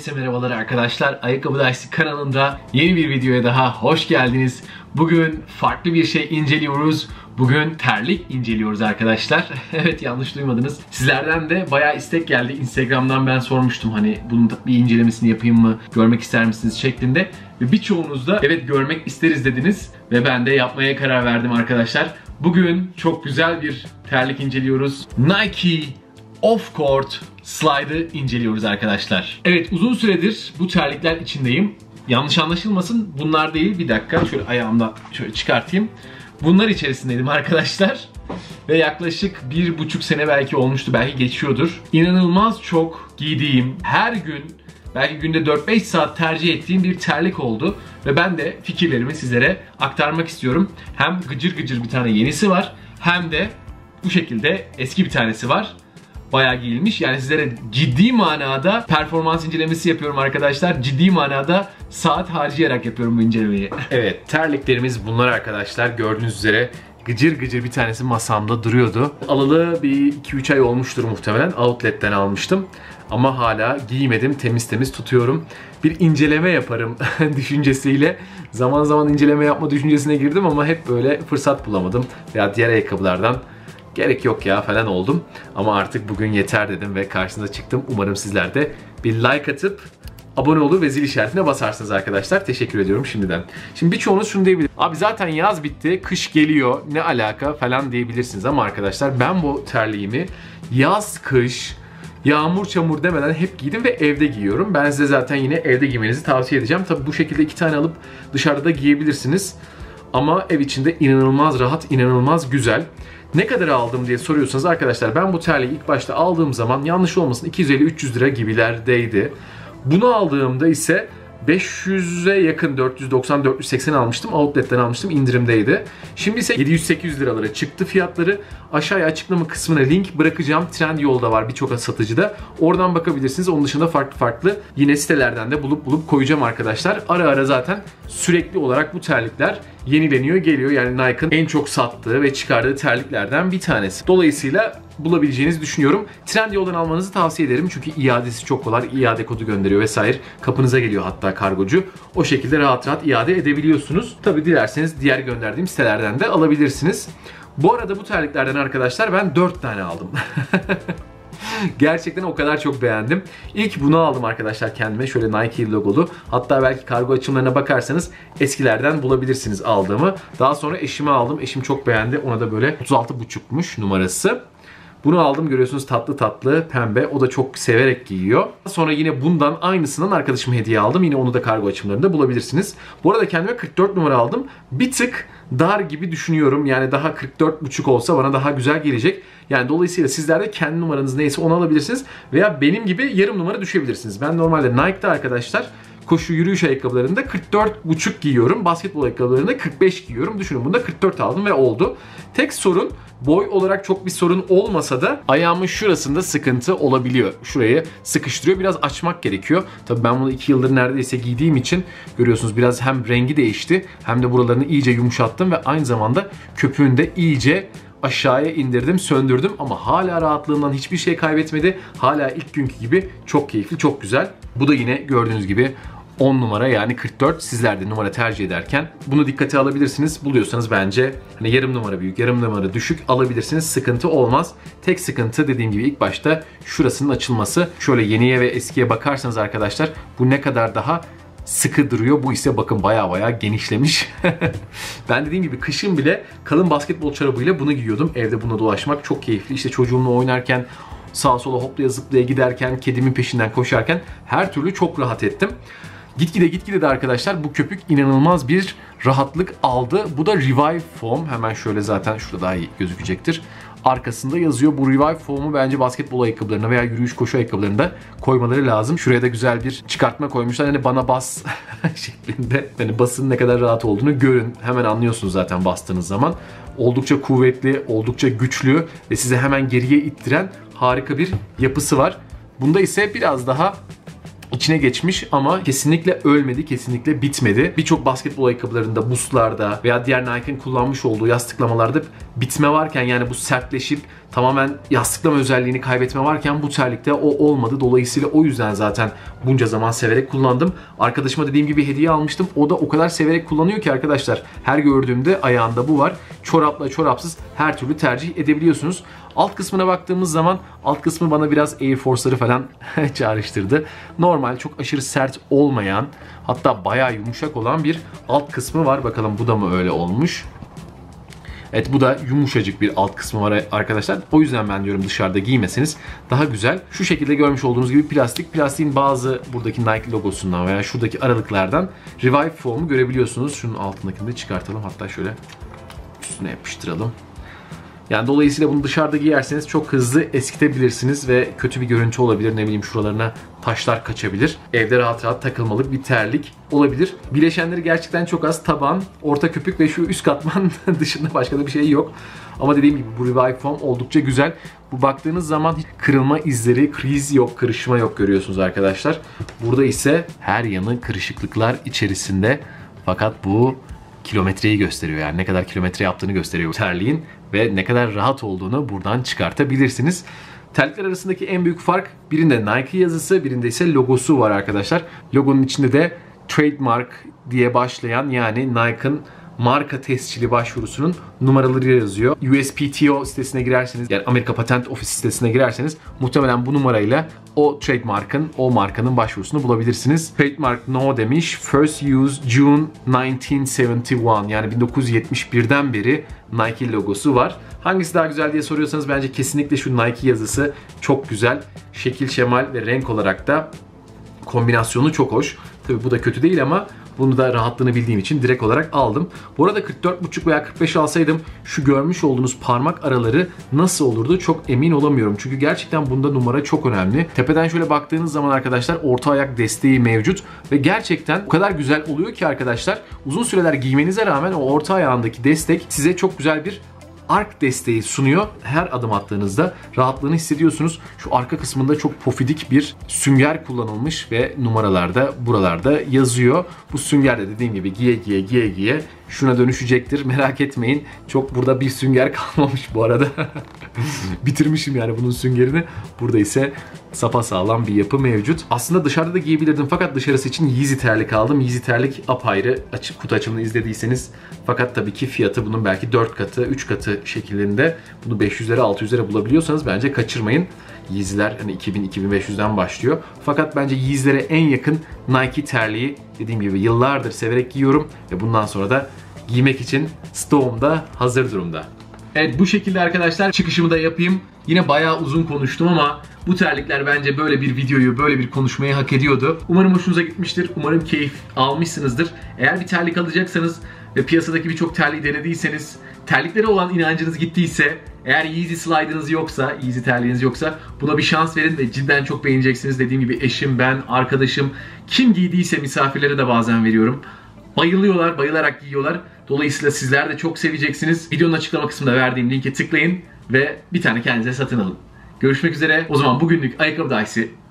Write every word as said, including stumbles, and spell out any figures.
Herkese merhabalar arkadaşlar. Ayakkabı Dersi kanalında yeni bir videoya daha hoş geldiniz. Bugün farklı bir şey inceliyoruz. Bugün terlik inceliyoruz arkadaşlar. Evet, yanlış duymadınız. Sizlerden de bayağı istek geldi. Instagram'dan ben sormuştum, hani bunun bir incelemesini yapayım mı, görmek ister misiniz şeklinde. Ve birçoğunuz da evet görmek isteriz dediniz. Ve ben de yapmaya karar verdim arkadaşlar. Bugün çok güzel bir terlik inceliyoruz. Nike Off Court Slide'ı inceliyoruz arkadaşlar. Evet, uzun süredir bu terlikler içindeyim. Yanlış anlaşılmasın, bunlar değil. Bir dakika, şöyle ayağımdan şöyle çıkartayım. Bunlar içerisindeydim arkadaşlar. Ve yaklaşık bir buçuk sene belki olmuştu, belki geçiyordur. İnanılmaz çok giydiğim, her gün belki günde dört beş saat tercih ettiğim bir terlik oldu. Ve ben de fikirlerimi sizlere aktarmak istiyorum. Hem gıcır gıcır bir tane yenisi var, hem de bu şekilde eski bir tanesi var. Bayağı giyilmiş. Yani sizlere ciddi manada performans incelemesi yapıyorum arkadaşlar. Ciddi manada saat harcayarak yapıyorum bu incelemeyi. Evet, terliklerimiz bunlar arkadaşlar. Gördüğünüz üzere gıcır gıcır bir tanesi masamda duruyordu. Alalı bir iki üç ay olmuştur muhtemelen. Outlet'ten almıştım. Ama hala giymedim. Temiz temiz tutuyorum. Bir inceleme yaparım düşüncesiyle. Zaman zaman inceleme yapma düşüncesine girdim ama hep böyle fırsat bulamadım. Veya diğer ayakkabılardan gerek yok ya falan oldum. Ama artık bugün yeter dedim ve karşınıza çıktım. Umarım sizler de bir like atıp abone olur ve zil işaretine basarsınız arkadaşlar. Teşekkür ediyorum şimdiden. Şimdi birçoğunuz şunu diyebilir. Abi zaten yaz bitti, kış geliyor, ne alaka falan diyebilirsiniz. Ama arkadaşlar ben bu terliğimi yaz, kış, yağmur, çamur demeden hep giydim ve evde giyiyorum. Ben size zaten yine evde giymenizi tavsiye edeceğim. Tabi bu şekilde iki tane alıp dışarıda da giyebilirsiniz. Ama ev içinde inanılmaz rahat, inanılmaz güzel. Ne kadar aldım diye soruyorsanız arkadaşlar, ben bu terliği ilk başta aldığım zaman yanlış olmasın iki yüz elli üç yüz lira gibilerdeydi. Bunu aldığımda ise beş yüze yakın, dört yüz doksan dört yüz seksen almıştım. Outlet'ten almıştım, indirimdeydi. Şimdi ise yedi yüz sekiz yüz liralara çıktı fiyatları. Aşağıya açıklama kısmına link bırakacağım. Trendyol'da var, birçok satıcıda. Oradan bakabilirsiniz. Onun dışında farklı farklı yine sitelerden de bulup bulup koyacağım arkadaşlar. Ara ara zaten sürekli olarak bu terlikler yenileniyor, geliyor. Yani Nike'ın en çok sattığı ve çıkardığı terliklerden bir tanesi. Dolayısıyla bulabileceğinizi düşünüyorum. Trendyol'dan almanızı tavsiye ederim. Çünkü iadesi çok kolay. İade kodu gönderiyor vesaire. Kapınıza geliyor hatta kargocu. O şekilde rahat rahat iade edebiliyorsunuz. Tabi dilerseniz diğer gönderdiğim sitelerden de alabilirsiniz. Bu arada bu terliklerden arkadaşlar ben dört tane aldım. Gerçekten o kadar çok beğendim. İlk bunu aldım arkadaşlar kendime. Şöyle Nike logolu. Hatta belki kargo açımlarına bakarsanız eskilerden bulabilirsiniz aldığımı. Daha sonra eşime aldım. Eşim çok beğendi. Ona da böyle otuz altı buçukmuş numarası. Bunu aldım, görüyorsunuz, tatlı tatlı pembe. O da çok severek giyiyor. Sonra yine bundan aynısından arkadaşıma hediye aldım. Yine onu da kargo açımlarında bulabilirsiniz. Bu arada kendime kırk dört numara aldım. Bir tık dar gibi düşünüyorum. Yani daha kırk dört buçuk olsa bana daha güzel gelecek. Yani dolayısıyla sizler de kendi numaranız neyse onu alabilirsiniz. Veya benim gibi yarım numara düşebilirsiniz. Ben normalde Nike'da arkadaşlar koşu yürüyüş ayakkabılarında kırk dört buçuk giyiyorum. Basketbol ayakkabılarında kırk beş giyiyorum. Düşünün, bunda kırk dört aldım ve oldu. Tek sorun, boy olarak çok bir sorun olmasa da ayağımın şurasında sıkıntı olabiliyor. Şurayı sıkıştırıyor. Biraz açmak gerekiyor. Tabii ben bunu iki yıldır neredeyse giydiğim için görüyorsunuz biraz hem rengi değişti hem de buralarını iyice yumuşattım ve aynı zamanda köpüğünü de iyice aşağıya indirdim, söndürdüm ama hala rahatlığından hiçbir şey kaybetmedi. Hala ilk günkü gibi çok keyifli, çok güzel. Bu da yine gördüğünüz gibi on numara, yani kırk dört. Sizler de numara tercih ederken bunu dikkate alabilirsiniz. Buluyorsanız bence hani yarım numara büyük, yarım numara düşük alabilirsiniz. Sıkıntı olmaz. Tek sıkıntı dediğim gibi ilk başta şurasının açılması. Şöyle yeniye ve eskiye bakarsanız arkadaşlar bu ne kadar daha sıkı duruyor. Bu ise bakın baya baya genişlemiş. Ben dediğim gibi kışın bile kalın basketbol çorabıyla bunu giyiyordum. Evde bununla dolaşmak çok keyifli. İşte çocuğumla oynarken, sağa sola hoplaya zıplaya giderken, kedimin peşinden koşarken her türlü çok rahat ettim. Gitgide gitgide de arkadaşlar bu köpük inanılmaz bir rahatlık aldı. Bu da Revive Foam. Hemen şöyle, zaten şurada daha iyi gözükecektir. Arkasında yazıyor. Bu Revive Foam'u bence basketbol ayakkabılarına veya yürüyüş koşu ayakkabılarında koymaları lazım. Şuraya da güzel bir çıkartma koymuşlar. Hani bana bas şeklinde. Hani basın ne kadar rahat olduğunu görün. Hemen anlıyorsunuz zaten bastığınız zaman. Oldukça kuvvetli, oldukça güçlü ve size hemen geriye ittiren harika bir yapısı var. Bunda ise biraz daha içine geçmiş ama kesinlikle ölmedi, kesinlikle bitmedi. Birçok basketbol ayakkabılarında, boostlarda veya diğer Nike'ın kullanmış olduğu yastıklamalarda bitme varken, yani bu sertleşip tamamen yastıklama özelliğini kaybetme varken bu terlikte o olmadı. Dolayısıyla o yüzden zaten bunca zaman severek kullandım. Arkadaşıma dediğim gibi hediye almıştım. O da o kadar severek kullanıyor ki arkadaşlar. Her gördüğümde ayağında bu var. Çorapla çorapsız her türlü tercih edebiliyorsunuz. Alt kısmına baktığımız zaman alt kısmı bana biraz Air Force'ları falan çağrıştırdı. Normal, çok aşırı sert olmayan, hatta bayağı yumuşak olan bir alt kısmı var. Bakalım bu da mı öyle olmuş? Evet, bu da yumuşacık bir alt kısmı var arkadaşlar. O yüzden ben diyorum dışarıda giymeseniz daha güzel. Şu şekilde görmüş olduğunuz gibi plastik. Plastiğin bazı buradaki Nike logosundan veya şuradaki aralıklardan Revive Foam'u görebiliyorsunuz. Şunun altındakini de çıkartalım. Hatta şöyle üstüne yapıştıralım. Yani dolayısıyla bunu dışarıda giyerseniz çok hızlı eskitebilirsiniz ve kötü bir görüntü olabilir. Ne bileyim, şuralarına taşlar kaçabilir. Evde rahat rahat takılmalık bir terlik olabilir. Bileşenleri gerçekten çok az. Taban, orta köpük ve şu üst katman dışında başka da bir şey yok. Ama dediğim gibi bu Revive Foam oldukça güzel. Bu baktığınız zaman hiç kırılma izleri, kriz yok, kırışma yok görüyorsunuz arkadaşlar. Burada ise her yanı kırışıklıklar içerisinde. Fakat bu kilometreyi gösteriyor, yani ne kadar kilometre yaptığını gösteriyor terliğin ve ne kadar rahat olduğunu buradan çıkartabilirsiniz. Terlikler arasındaki en büyük fark, birinde Nike yazısı, birinde ise logosu var arkadaşlar. Logonun içinde de trademark diye başlayan, yani Nike'ın marka tescili başvurusunun numaraları yazıyor. U S P T O sitesine girerseniz, yani Amerika Patent Ofisi sitesine girerseniz muhtemelen bu numarayla o trademark'ın, o markanın başvurusunu bulabilirsiniz. Trademark no demiş. First used June nineteen seventy-one, yani bin dokuz yüz yetmiş birden beri Nike logosu var. Hangisi daha güzel diye soruyorsanız bence kesinlikle şu Nike yazısı çok güzel. Şekil, şemal ve renk olarak da kombinasyonu çok hoş. Tabii bu da kötü değil ama bunu da rahatlığını bildiğim için direkt olarak aldım. Bu arada kırk dört buçuk veya kırk beş alsaydım şu görmüş olduğunuz parmak araları nasıl olurdu çok emin olamıyorum. Çünkü gerçekten bunda numara çok önemli. Tepeden şöyle baktığınız zaman arkadaşlar orta ayak desteği mevcut ve gerçekten o kadar güzel oluyor ki arkadaşlar, uzun süreler giymenize rağmen o orta ayağındaki destek size çok güzel bir ark desteği sunuyor. Her adım attığınızda rahatlığını hissediyorsunuz. Şu arka kısmında çok pofidik bir sünger kullanılmış ve numaralarda buralarda yazıyor. Bu sünger de dediğim gibi giye giye giye giye şuna dönüşecektir. Merak etmeyin. Çok burada bir sünger kalmamış bu arada. Bitirmişim yani bunun süngerini. Burada ise sapasağlam bir yapı mevcut. Aslında dışarıda da giyebilirdim fakat dışarısı için Yeezy terlik aldım. Yeezy terlik apayrı, açık kutu açımını izlediyseniz. Fakat tabii ki fiyatı bunun belki dört katı, üç katı şeklinde. Bunu beş yüz lira, altı yüz lira bulabiliyorsanız bence kaçırmayın. Yeezy'ler hani iki bin iki bin beş yüzden başlıyor. Fakat bence Yeezy'lere en yakın Nike terliği, dediğim gibi yıllardır severek giyiyorum ve bundan sonra da giymek için stoğumda hazır durumda. Evet, bu şekilde arkadaşlar çıkışımı da yapayım. Yine bayağı uzun konuştum ama bu terlikler bence böyle bir videoyu, böyle bir konuşmayı hak ediyordu. Umarım hoşunuza gitmiştir. Umarım keyif almışsınızdır. Eğer bir terlik alacaksanız ve piyasadaki birçok terliği denediyseniz, terliklere olan inancınız gittiyse, eğer Yeezy slide'ınız yoksa, Yeezy terliğiniz yoksa buna bir şans verin ve cidden çok beğeneceksiniz. Dediğim gibi eşim, ben, arkadaşım, kim giydiyse misafirlere de bazen veriyorum. Bayılıyorlar, bayılarak giyiyorlar. Dolayısıyla sizler de çok seveceksiniz. Videonun açıklama kısmında verdiğim linke tıklayın ve bir tane kendinize satın alın. Görüşmek üzere. O zaman bugünlük ayakkabı dahisi